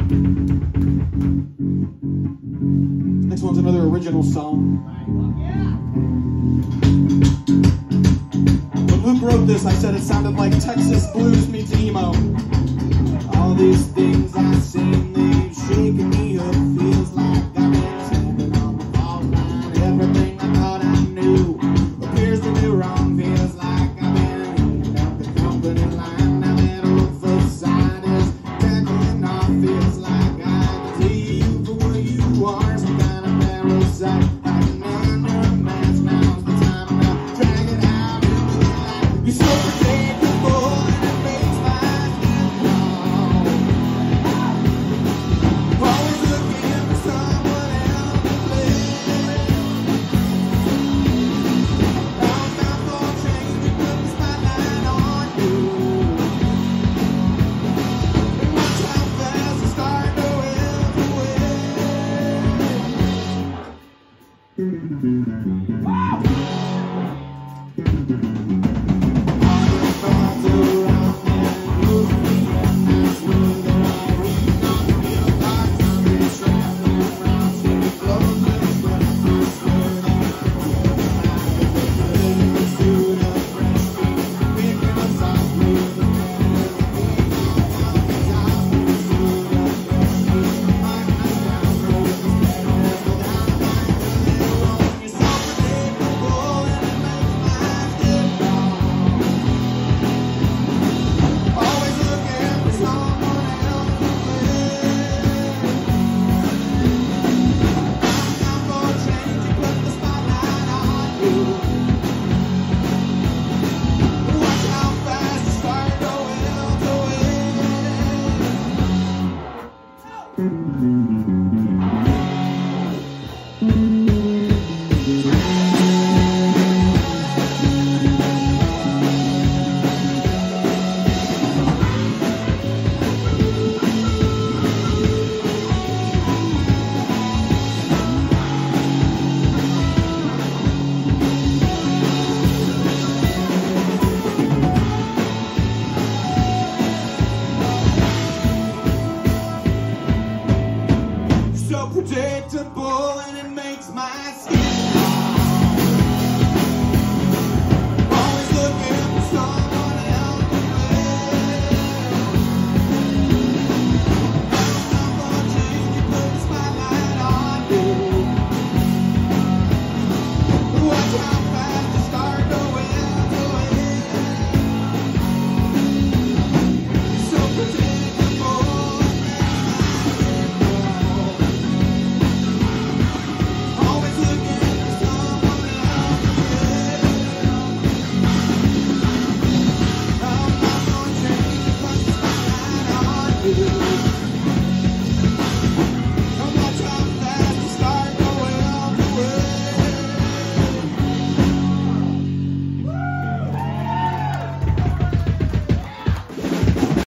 Next one's another original song. When Luke wrote this, I said it sounded like Texas blues meets emo. All these things I've seen, they've shaken me up. Feels like I've been standing on the fault line. Everything I thought I knew appears to be wrong. Feels like I've been eating up the company line. Now that old facade is cracking off. Feels like I can see you for what you are. Some kind of parasite hiding under a mask. Now's the time to drag it out into the light. You're so predictable and it makes my skin crawl. Always looking for someone else to blame. I'm not gonna change it, put the spotlight on you. And watch how fast you start to wilt away. All your thoughts around me and move me, and that's when they're all reading on your thoughts. I'm really traveling around, so we close the breath. I'm sweating, I'm through the fresh street, picking us off through the so predictable and it makes my skin